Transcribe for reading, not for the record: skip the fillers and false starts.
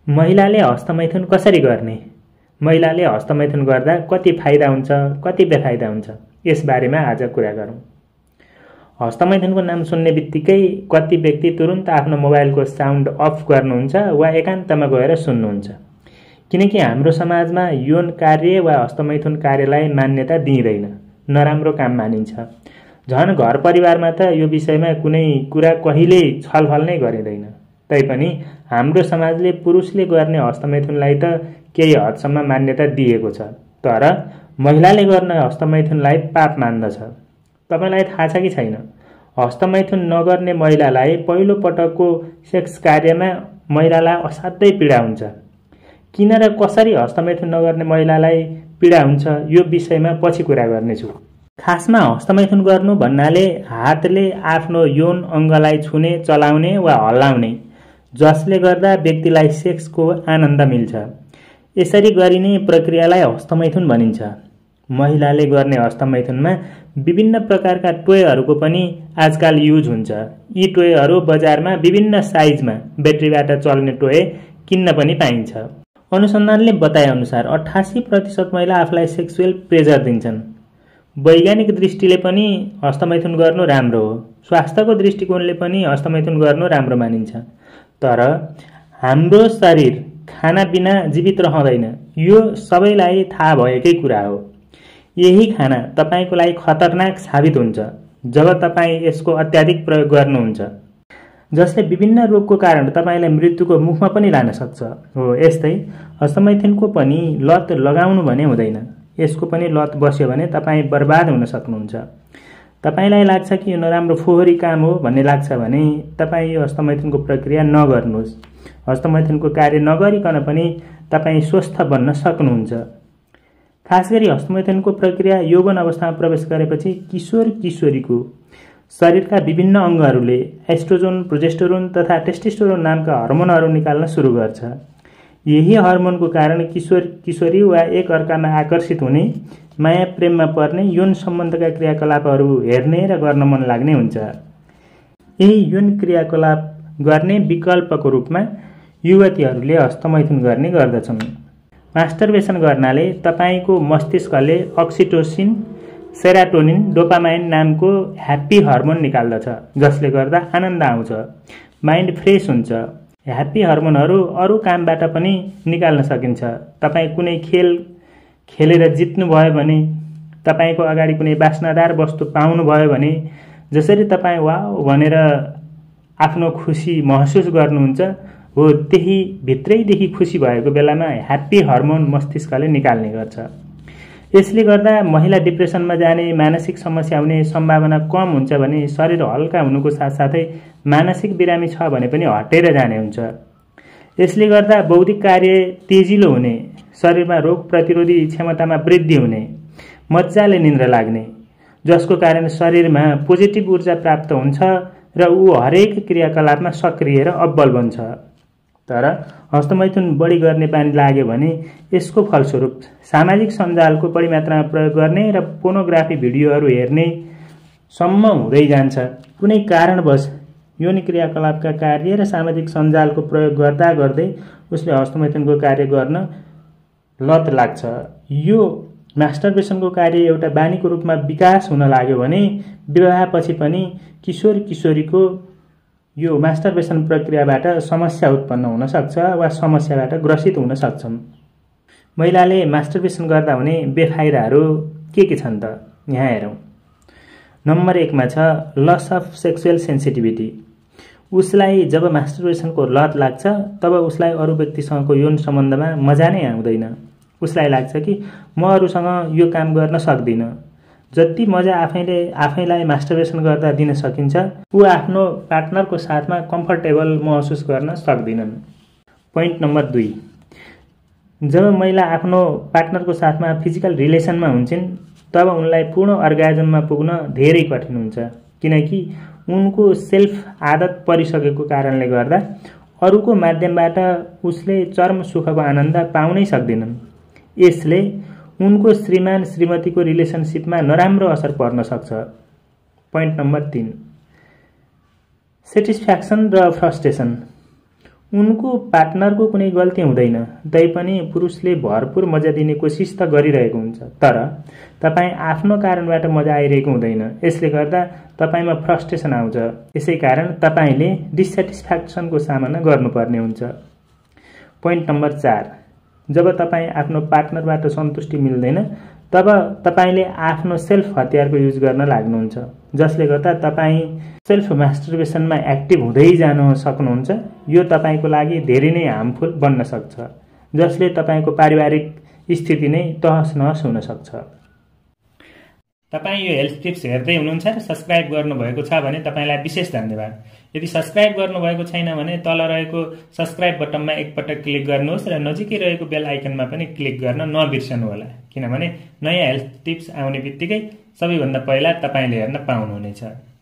महिलाले हस्तमैथुन कसरी गर्ने? महिलाले हस्तमैथुन गर्दा कति फाइदा हुन्छ, कति बेफाइदा हुन्छ, यस बारेमा आज कुरा गरौँ। हस्तमैथुनको नाम सुन्ने बित्तिकै कति व्यक्ति तुरुन्त आफ्नो मोबाइलको साउन्ड अफ गर्नुहुन्छ वा एकान्तमा गएर सुन्नुहुन्छ, किनकि हाम्रो समाजमा यौन कार्य वा हस्तमैथुन कार्यलाई मान्यता दिइँदैन, नराम्रो काम मानिन्छ। झन् घर परिवारमा त यो विषयमा कुनै कुरा कहिल्यै छलफल नै गरिँदैन। तैपनि हाम्रो समाजले पुरुषले गर्ने हस्तमैथुनलाई त केही हदसम्म मान्यता दिएको छ, तर महिलाले गर्ने हस्तमैथुनलाई पाप मान्दछ। तपाईलाई थाहा छ कि छैन, हस्तमैथुन नगर्ने महिलालाई पहिलो पटकको सेक्स कार्यमा महिलालाई असाध्यै पीडा हुन्छ। किन र कसरी हस्तमैथुन नगर्ने महिलालाई पीडा हुन्छ यो विषयमा पछि कुरा गर्नेछु। खासमा हस्तमैथुन गर्नु भन्नाले हातले आफ्नो यौन अङ्गलाई छुने, चलाउने वा हल्लाउने, जसले गर्दा व्यक्तिलाई सेक्सको आनन्द मिल्छ। यसरी गरिने प्रक्रियालाई हस्तमैथुन भनिन्छ। महिलाले गर्ने हस्तमैथुनमा विभिन्न प्रकारका टोयहरूको पनि आजकाल युज हुन्छ। यी टोयहरू बजारमा विभिन्न साइजमा ब्याट्रीबाट चल्ने टोय किन्न पनि पाइन्छ। अनुसन्धानले बताए अनुसार 88% महिला आफूलाई सेक्सुअल प्लेजर दिन्छन्। वैज्ञानिक दृष्टिले पनि हस्तमैथुन गर्नु राम्रो हो। स्वास्थ्यको दृष्टिकोणले पनि हस्तमैथुन गर्नु राम्रो मानिन्छ। तर हाम्रो शरीर खाना बिना जीवित रहँदैन, यो सबैलाई थाहा भएकै कुरा हो। यही खाना तपाईको लागि खतरनाक साबित हुन्छ जब तपाईँ यसको अत्याधिक प्रयोग गर्नुहुन्छ, जसले विभिन्न रोगको कारण तपाईलाई मृत्युको मुखमा पनि लान सक्छ। हो, यस्तै हस्तमैथुनको पनि लत लगाउनु भने हुँदैन। यसको पनि लत बस्यो भने तपाईँ बर्बाद हुन सक्नुहुन्छ। तपाईलाई लाग्छ कि यो नराम्रो फोहोरी काम हो भन्ने लाग्छ भने तपाईँ यो हस्तमैथुनको प्रक्रिया नगर्नुहोस्। हस्तमैथुनको कार्य नगरिकन पनि तपाईँ स्वस्थ बन्न सक्नुहुन्छ। खासगरी हस्तमैथुनको प्रक्रिया यौवन अवस्थामा प्रवेश गरेपछि किशोर किशोरीको शरीरका विभिन्न अङ्गहरूले एस्ट्रोजन, प्रोजेस्टेरोन तथा टेस्टोस्टेरोन नामका हर्मोनहरू निकाल्न सुरु गर्छ। यही हर्मोनको कारण किशोर किशोरी वा एक अर्कामा आकर्षित हुने, माया प्रेममा पर्ने, यौन सम्बन्धका क्रियाकलापहरू हेर्ने र गर्न मन लाग्ने हुन्छ। यही यौन क्रियाकलाप गर्ने विकल्पको रूपमा युवतीहरूले हस्तमैथुन गर्ने गर्दछन्। मास्टरबेसन गर्नाले तपाईको मस्तिष्कले अक्सिटोसिन, सेरोटोनिन, डोपामाइन नामको ह्याप्पी हर्मोन निकाल्दछ, जसले गर्दा आनन्द आउँछ, माइन्ड फ्रेस हुन्छ। ह्याप्पी हर्मोनहरू अरू कामबाट पनि निकाल्न सकिन्छ। तपाईँ कुनै खेल खेलेर जित्नुभयो भने, तपाईको अगाडि कुनै बास्नादार वस्तु पाउनुभयो भने, जसरी तपाईँ वाउ भनेर आफ्नो खुसी महसुस गर्नुहुन्छ, हो त्यही भित्रैदेखि खुसी भएको बेलामा ह्याप्पी हर्मोन मस्तिष्कले निकाल्ने गर्छ। यसले गर्दा महिला डिप्रेसनमा जाने, मानसिक समस्या हुने सम्भावना कम हुन्छ भने शरीर हल्का हुनुको साथसाथै मानसिक बिरामी छ भने पनि हटेर जाने हुन्छ। यसले गर्दा बौद्धिक कार्य तेजिलो हुने, शरीरमा रोग प्रतिरोधी क्षमतामा वृद्धि हुने, मजाले निन्द्रा लाग्ने, जसको कारण शरीरमा पोजिटिभ ऊर्जा प्राप्त हुन्छ र ऊ हरेक क्रियाकलापमा सक्रिय र अब्बल बन्छ। तर हस्तमैथुन बढी गर्ने बानी लाग्यो भने यसको फलस्वरूप सामाजिक सञ्जालको बढी मात्रामा प्रयोग गर्ने र पोर्नोग्राफी भिडियोहरू हेर्ने सम्म हुँदै जान्छ। कुनै कारणवश यौन क्रियाकलापका कार्य र सामाजिक सञ्जालको प्रयोग गर्दा गर्दै उसले हस्तमैथुनको कार्य गर्न लत लाग्छ। यो मास्टरबेसनको कार्य एउटा बानीको रूपमा विकास हुन लाग्यो भने विवाहपछि पनि किशोर किशोरीको यो मास्टरबेसन प्रक्रियाबाट समस्या उत्पन्न हुन सक्छ वा समस्याबाट ग्रसित हुन सक्छन्। महिलाले मास्टरबेसन गर्दा हुने बेफाइदाहरू के छन् त? यहाँ हेरौँ। नम्बर 1 मा छ लस अफ सेक्सुअल सेन्सिटिभिटी। उसलाई जब मास्टरबेसनको लत लाग्छ तब उसलाई अरू व्यक्तिसँगको यौन सम्बन्धमा मजा नै आउँदैन। उसलाई लाग्छ कि म अरूसँग यो काम गर्न सक्दिनँ। जति मजा आफैलाई मास्टरबेसन गर्दा दिन सकिन्छ, ऊ आफ्नो पार्टनरको साथमा कम्फर्टेबल महसुस गर्न सक्दिनन्। पोइन्ट नम्बर 2, जब महिला आफ्नो पार्टनरको साथमा फिजिकल रिलेसनमा हुन्छन् तब उनलाई पूर्ण अर्गाजममा पुग्न धेरै कठिन हुन्छ, किनकि उनको सेल्फ आदत परिसकेको कारणले गर्दा अरूको माध्यमबाट उसले चरम सुखको आनन्द पाउनै सक्दिनन्। यसले उनको श्रीमान श्रीमतीको रिलेसनसिपमा नराम्रो असर पर्न सक्छ। पोइन्ट नम्बर 3, सेटिस्फ्याक्सन र फ्रस्ट्रेसन। उनको पार्टनरको कुनै गल्ती हुँदैन, तैपनि पुरुषले भरपूर मजा दिने कोसिस त गरिरहेको हुन्छ, तर तपाईँ आफ्नो कारणबाट मजा आइरहेको हुँदैन। यसले गर्दा तपाईँमा फ्रस्ट्रेसन आउँछ। यसै कारण तपाईँले डिसस्याटिस्फ्याक्सनको सामना गर्नुपर्ने हुन्छ। पोइन्ट नम्बर 4, जब तपाईँ आफ्नो पार्टनरबाट सन्तुष्टि मिल्दैन तब तपाईँले आफ्नो सेल्फ हतियारको युज गर्न लाग्नुहुन्छ, जसले गर्दा तपाईँ सेल्फ मास्टरबेसनमा एक्टिभ हुँदै जान सक्नुहुन्छ। यो तपाईँको लागि धेरै नै हार्मफुल बन्न सक्छ, जसले तपाईँको पारिवारिक स्थिति नै तहस नहस हुन सक्छ। तपाईँ यो हेल्थ टिप्स हेर्दै हुनुहुन्छ र सब्स्क्राइब गर्नुभएको छ भने तपाईँलाई विशेष धन्यवाद। यदि सब्स्क्राइब गर्नुभएको छैन भने तल रहेको सब्स्क्राइब बटनमा एकपटक क्लिक गर्नुहोस् र नजिकै रहेको बेल आइकनमा पनि क्लिक गर्न नबिर्सनुहोला, किनभने नयाँ हेल्थ टिप्स आउने बित्तिकै सबैभन्दा पहिला तपाईँले हेर्न पाउनुहुनेछ।